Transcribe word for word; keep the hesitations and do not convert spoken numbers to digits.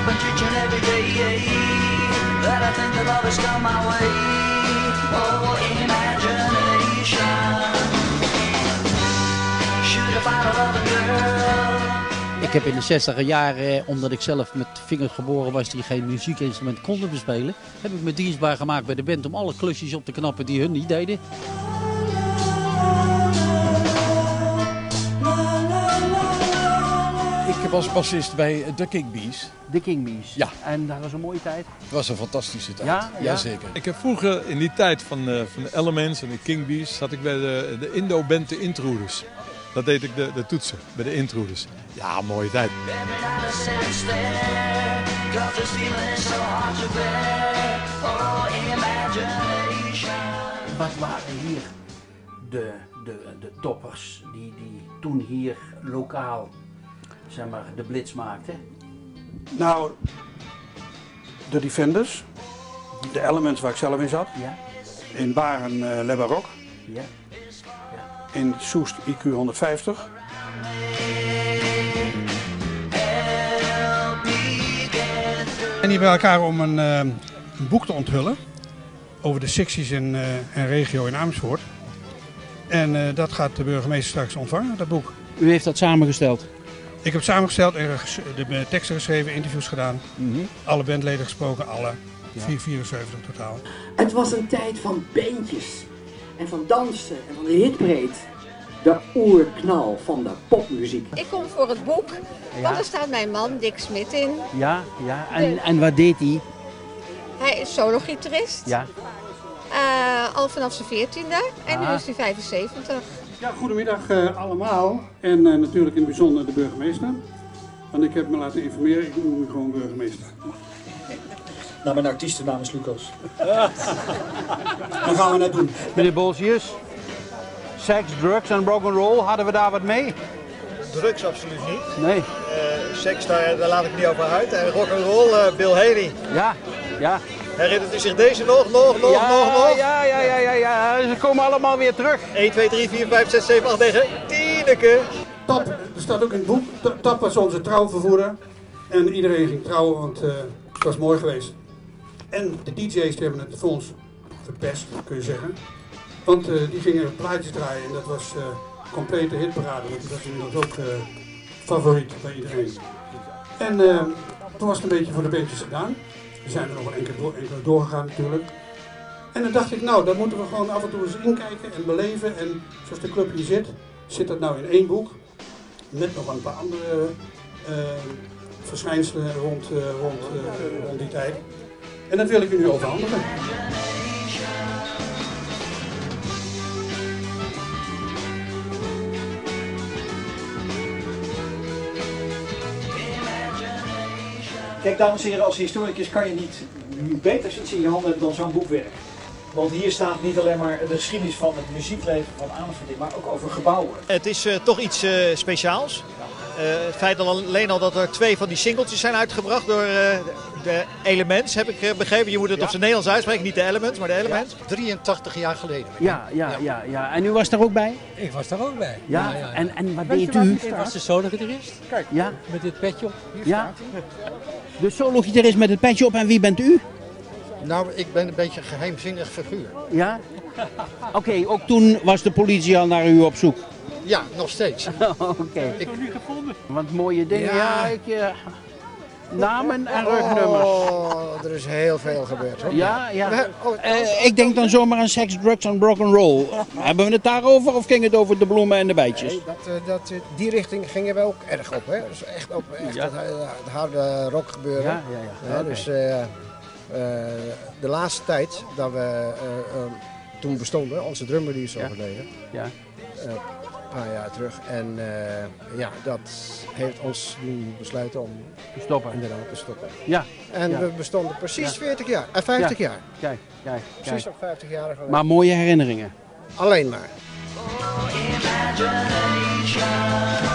happens each and every day that I think that love has come my way. Oh, imagination. Should I find a loving girl? Ik heb in de zestiger jaren, omdat ik zelf met vingers geboren was die geen muziekinstrument konden bespelen, heb ik me dienstbaar gemaakt bij de band om alle klusjes op te knappen die hun niet deden. Ik was bassist bij de King Bees. De King Bees. Ja. En dat was een mooie tijd. Het was een fantastische tijd. Ja? Ja. Jazeker. Ik heb vroeger in die tijd van, uh, van de Elements en de King Bees zat ik bij de, de Indo-band de Intruders. Dat deed ik de, de toetsen bij de Intruders. Ja, mooie tijd. Wat waren hier de, de, de toppers die, die toen hier lokaal, zeg maar, de blitz maakten? Nou, de Defenders, de Elements waar ik zelf in zat, Ja, in Baren uh, Le Baroque, ja. in Soest I Q honderdvijftig. En die bij elkaar om een, uh, een boek te onthullen over de secties in, uh, en regio in Amersfoort. En uh, dat gaat de burgemeester straks ontvangen, dat boek. U heeft dat samengesteld? Ik heb het samengesteld en de teksten geschreven, interviews gedaan, Mm-hmm. alle bandleden gesproken, alle ja. vierenzeventig totaal. Het was een tijd van bandjes en van dansen en van de hitbreed. De oerknal van de popmuziek. Ik kom voor het boek, Ja. want er staat mijn man Dick Smit in. Ja, ja. En, en wat deed hij? Hij is solo-gitarist, Ja. uh, al vanaf zijn veertiende en nu Ah. is hij vijfenzeventig. Ja, goedemiddag uh, allemaal en uh, natuurlijk in het bijzonder de burgemeester. Want ik heb me laten informeren, ik noem me gewoon burgemeester. Nou, mijn artiestennaam is Lucas. Dan gaan we net doen. Meneer Bolsius, seks, drugs en rock'n'roll, hadden we daar wat mee? Drugs absoluut niet. Nee. Uh, seks, daar, daar laat ik niet over uit. En rock'n'roll, uh, Bill Haley. Ja, ja. Herinnert u zich deze nog, nog, nog, ja, nog, nog? Ja, ja, ja, ja, ja. Ze komen allemaal weer terug. één, twee, drie, vier, vijf, zes, zeven, acht, negen, tieneke. Tap, er staat ook in het boek, Tap was onze trouwvervoerder. En iedereen ging trouwen, want uh, het was mooi geweest. En de D J's die hebben het voor ons verpest, kun je zeggen. Want uh, die gingen plaatjes draaien en dat was uh, complete hitparade. Want dat is inmiddels ook uh, favoriet bij iedereen. En uh, toen was het een beetje voor de bandjes gedaan. Er zijn er nog enkele, door, enkele doorgegaan natuurlijk. En dan dacht ik, nou, dat moeten we gewoon af en toe eens inkijken en beleven. En zoals de club hier zit, zit dat nou in één boek. Met nog een paar andere uh, verschijnselen rond, uh, rond, uh, rond die tijd. En dat wil ik u nu overhandigen. Kijk, dames en heren, als historicus kan je niet beter iets in je handen hebben dan zo'n boekwerk. Want hier staat niet alleen maar de geschiedenis van het muziekleven van Amersfoort, maar ook over gebouwen. Het is uh, toch iets uh, speciaals. Uh, het feit al alleen al dat er twee van die singeltjes zijn uitgebracht door uh, de Elements, heb ik uh, begrepen. Je moet het ja. op zijn Nederlands uitspreken, niet de Elements, maar de Elements. Ja. drieëntachtig jaar geleden. Ja, ja, ja, ja. En u was daar ook bij? Ik was daar ook bij. Ja, ja, ja, ja. En, en wat Weet deed je u? Ik was de solo-gitarist. Kijk, ja. met dit petje op. Hier ja. staat hij. De solo-gitarist met het petje op en wie bent u? Nou, ik ben een beetje een geheimzinnig figuur. Ja? Oké, okay, ook toen was de politie al naar u op zoek? Ja, nog steeds. Oké. Okay. Ik heb het niet gevonden. Want mooie dingen, ja. ja ik, uh, namen en oh, rugnummers. Oh, er is heel veel gebeurd hoor. Ja, ja. Uh, ik denk dan zomaar aan seks, drugs en rock'n'roll. Hebben we het daarover of ging het over de bloemen en de bijtjes? Nee, dat, uh, dat, die richting gingen we ook erg op. Hè? Dus echt op echt ja. het, het harde rock gebeuren. Ja, ja, ja. ja okay. Dus uh, uh, de laatste tijd dat we uh, uh, toen bestonden, onze drummer die is overleden. Ja. Uh, een paar jaar terug. En uh, ja, dat heeft ons doen besluiten om te stoppen. Inderdaad, te stoppen. Ja. En ja. we bestonden precies ja. veertig jaar, uh, vijftig ja. jaar. Kijk, kijk, precies op vijftig jaar. Maar mooie herinneringen. Alleen maar. Oh,